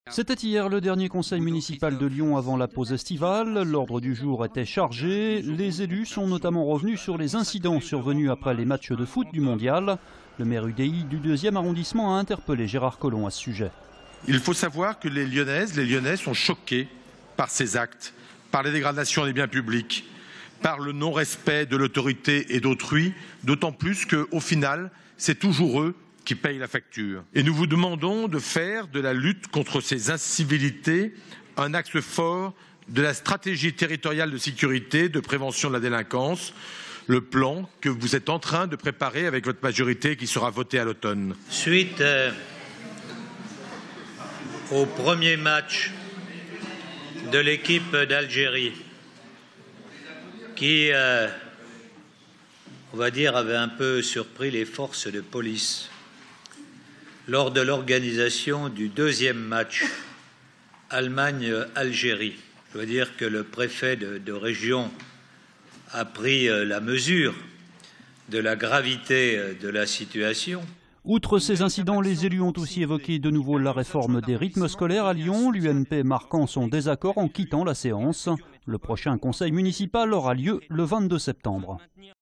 C'était hier le dernier conseil municipal de Lyon avant la pause estivale. L'ordre du jour était chargé. Les élus sont notamment revenus sur les incidents survenus après les matchs de foot du Mondial. Le maire UDI du 2e arrondissement a interpellé Gérard Collomb à ce sujet. Il faut savoir que les Lyonnaises, les Lyonnais sont choqués par ces actes, par les dégradations des biens publics, par le non-respect de l'autorité et d'autrui, d'autant plus qu'au final, c'est toujours eux qui payent la facture. Et nous vous demandons de faire de la lutte contre ces incivilités un axe fort de la stratégie territoriale de sécurité, de prévention de la délinquance, le plan que vous êtes en train de préparer avec votre majorité qui sera voté à l'automne. Suite au premier match de l'équipe d'Algérie qui, on va dire, avait un peu surpris les forces de police lors de l'organisation du deuxième match Allemagne-Algérie. Je dois dire que le préfet de région a pris la mesure de la gravité de la situation. Outre ces incidents, les élus ont aussi évoqué de nouveau la réforme des rythmes scolaires à Lyon, l'UMP marquant son désaccord en quittant la séance. Le prochain conseil municipal aura lieu le 22 septembre.